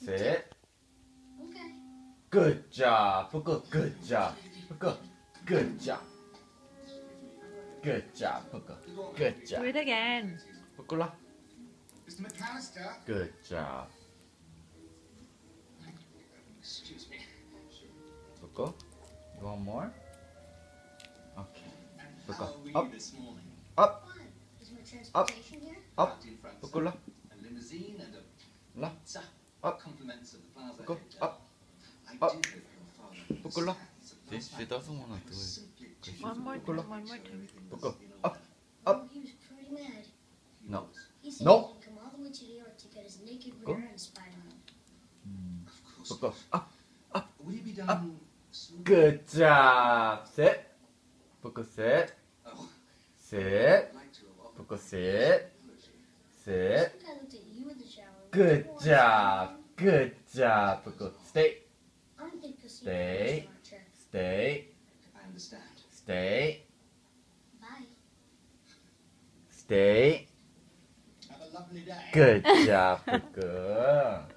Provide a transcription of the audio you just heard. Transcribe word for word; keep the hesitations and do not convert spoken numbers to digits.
Sit. Okay. Good job. Puka, good job. Puka, good job. Good job, Puka. Good Do job. it again. Pukula. Mister McAllister. Good job. Excuse me. Puka. You want more? Okay. And Puka. how were you Up. this morning? Up. Fine. Is my transportation here? Up. Parked in front. Pukula. A limousine and a La. pizza. Up. Compliments of the Plaza Puka. Hotel. Up. I Up. did hope your father Pukula. understands that See, last she night doesn't want I to do was it. simply too One more Pukula. time, one more time. Puka. in Up. order. Up. Oh, he was pretty mad. No. He said No. he had to come all the way to New York to get his naked Go. rear end Spider-Man. Of course. Puka. Up. Will you be done soon? Good job. Sit. Puka, sit. Oh, Sit. I'd like to a lot. Puka, sit. Sit. I think I looked at you in the shower. Good What's job. wrong? Good job, Puka. Stay. I don't think you'll see Stay. my restaurant trip. Stay. I understand. Stay. Bye. Stay. Have a lovely day. Good job, Puka.